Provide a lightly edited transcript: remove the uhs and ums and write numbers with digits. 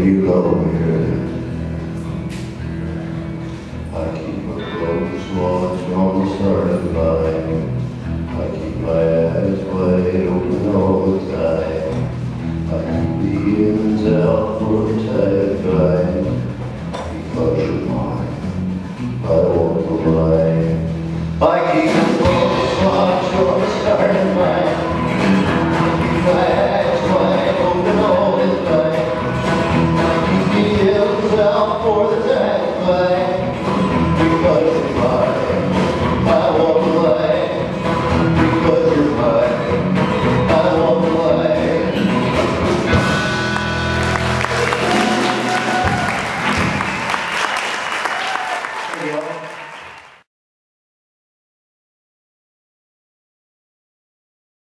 you love me. I keep a close watch on the starting line. I keep my eyes wide open all the time. I keep the ends out for the tired guy. Because you're mine, I walk the line. I keep a close watch on the starting line. I keep my eyes wide open all the time. I keep the ends out for the tired guy. Because you're mine, I walk the line. Because you're mine, I walk the line. There you go.